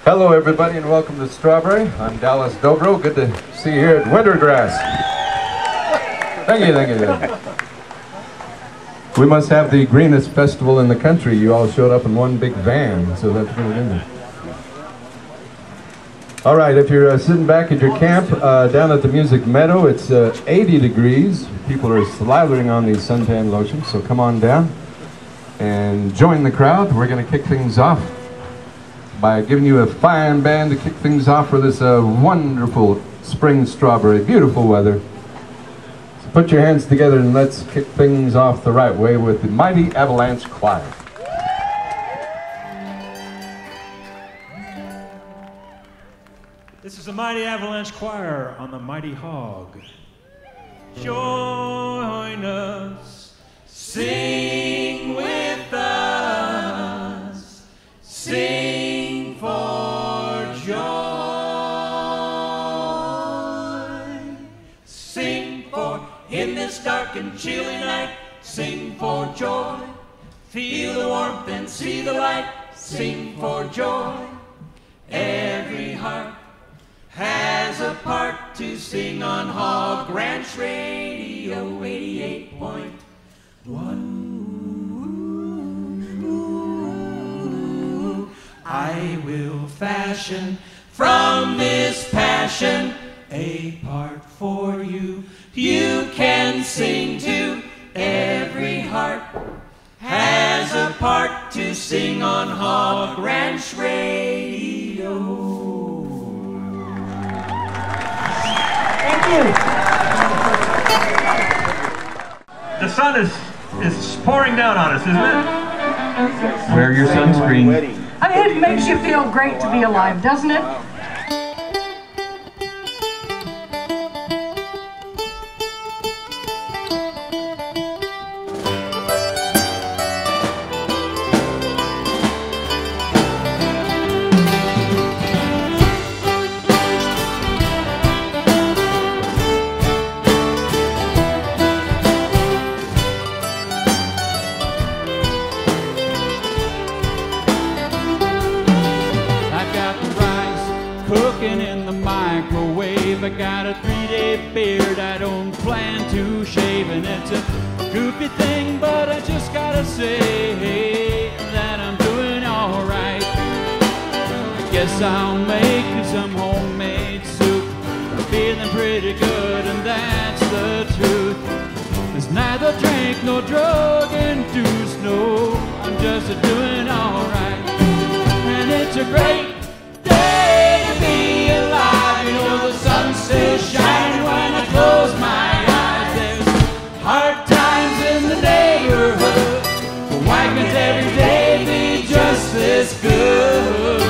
Hello, everybody, and welcome to Strawberry. I'm Dallas Dobro. Good to see you here at Wintergrass. Thank you, thank you. We must have the greenest festival in the country. You all showed up in one big van, so that's really good. All right, if you're sitting back at your camp down at the Music Meadow, it's 80 degrees. People are slathering on these suntan lotions, so come on down and join the crowd. We're going to kick things off by giving you a fine band to kick things off for this wonderful spring strawberry. Beautiful weather. So put your hands together and let's kick things off the right way with the Mighty Avalanche Choir. This is the Mighty Avalanche Choir on the Mighty Hog. Join us, sing with us, sing for joy. Sing for, in this dark and chilly night, sing for joy. Feel the warmth and see the light, sing for joy. Every heart has a part to sing on Hog Ranch Radio 88.1. I will fashion from this passion a part for you. You can sing to. Every heart has a part to sing on Hog Ranch Radio. Thank you. The sun is pouring down on us, isn't it? Wear your sunscreen. I mean, it makes you feel great to be alive, doesn't it? I got a 3-day beard I don't plan to shave, and it's a goofy thing, but I just gotta say that I'm doing alright. I guess I'll make some homemade soup. I'm feeling pretty good, and that's the truth. There's neither drink nor drug induced, no, I'm just doing alright. And it's a great day to be alive. You know the sun still shining when I close my eyes. There's hard times in the neighborhood, but why can't every day be just this good?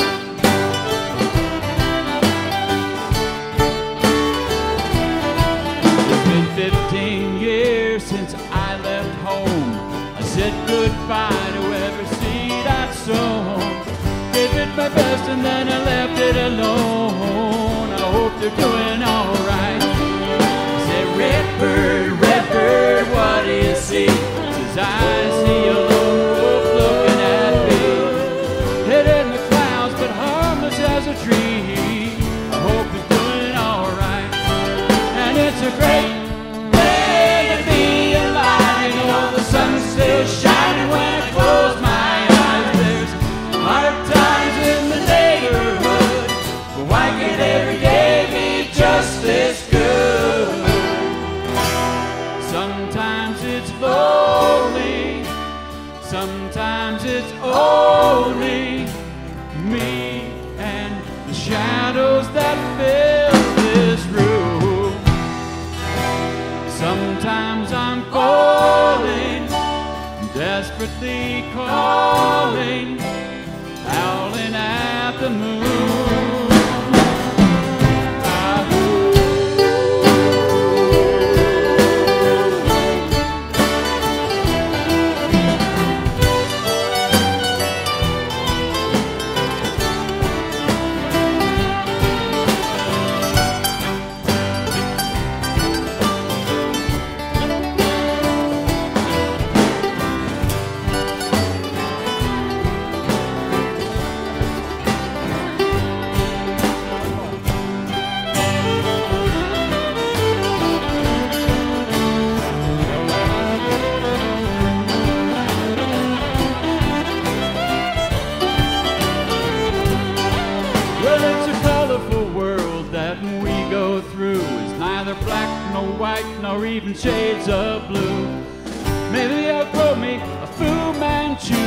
It's been 15 years since I left home. I said goodbye to every seed I'd sown. Gave it my best and then I left it alone. I hope they're doing alright. I said, Red bird, what do you see? Says, I see a lone wolf looking at me. Hid in the clouds but harmless as a tree. I hope he's doing alright. And it's a great day to be alive. You know the sun's still shining when I close my eyes. There's hard times in the neighborhood, but why can't every day be just this good? Sometimes it's lonely, sometimes it's only me and the shadows that fill this room. Sometimes I'm falling, desperately calling, howling at the moon. even shades of blue. Maybe I'll grow me a Fu Manchu.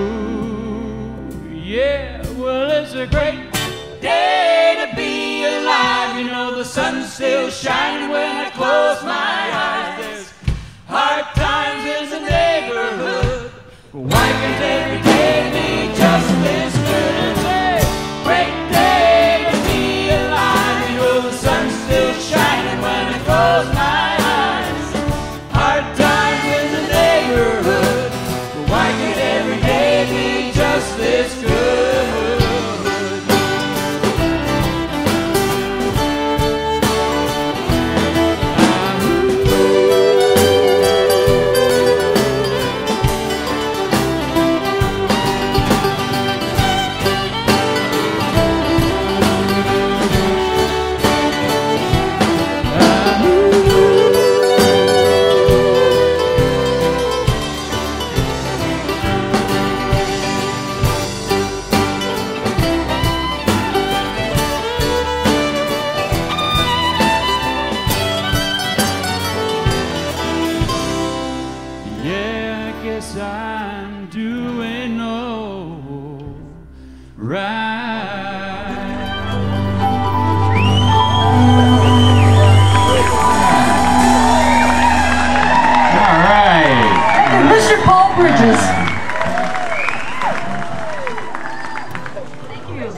Yeah, well, it's a great day to be alive. You know, the sun's still shining when I close my eyes. There's hard times in the neighborhood, but why can't every day be just this good? It's a great day to be alive. You know, the sun's still shining when I close my eyes. Hard times in the neighborhood, but why can't every day be just this good? I'm doing all right. All right. And Mr. Paul Bridges. Thank you.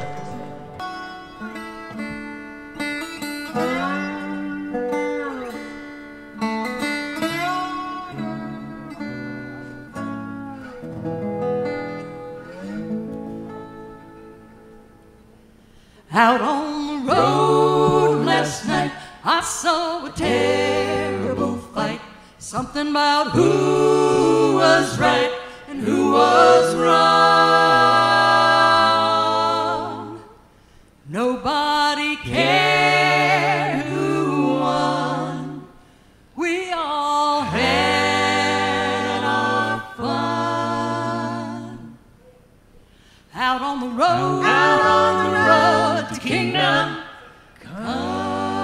Out on the road last night, I saw a terrible fight. Something about who was right and who was wrong. Nobody cared who won. We all had our fun. Out on the road, to kingdom come.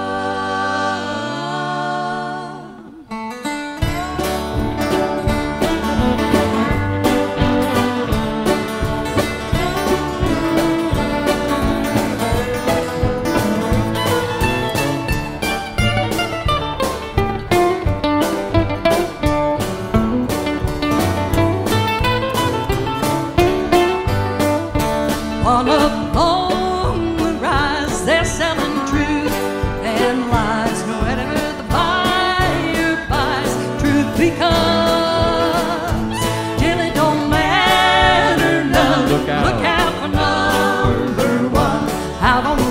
One of they're selling truth and lies. No matter the buyer buys, truth becomes till it don't matter none. Look out for number one. Out on the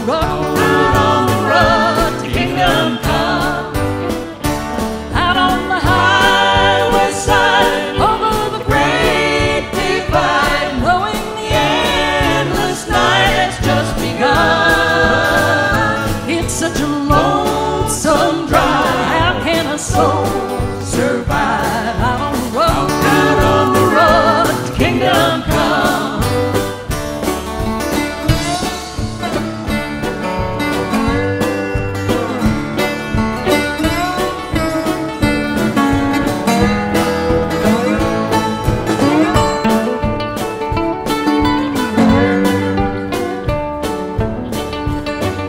road to kingdom come. Out on the highway side, over the great divide, knowing the endless night has just begun. Such a lonesome drive. How can a soul survive? Out on the road to kingdom come.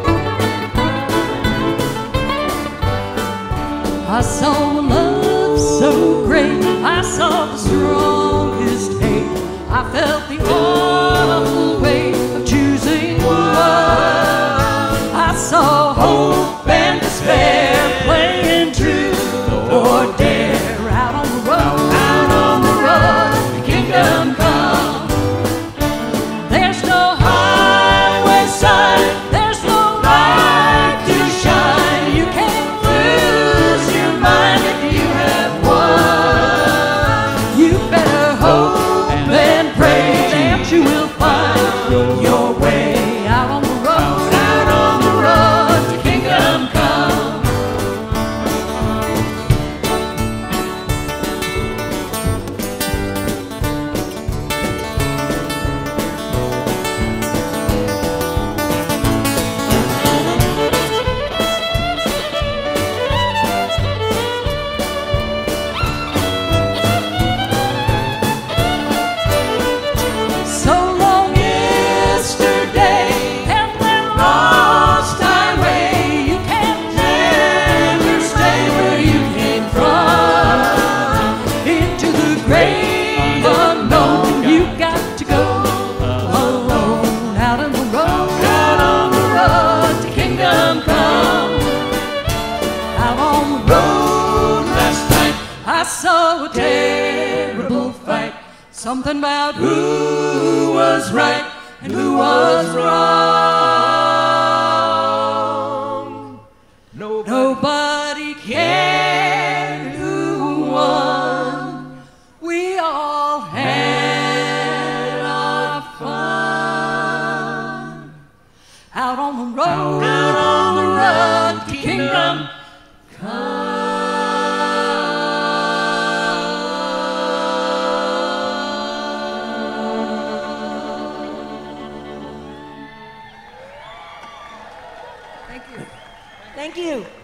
I saw a love saw a terrible fight. Something about who was right and who was wrong. Nobody cared who won. We all had our fun. Out on the road, to kingdom come. Thank you.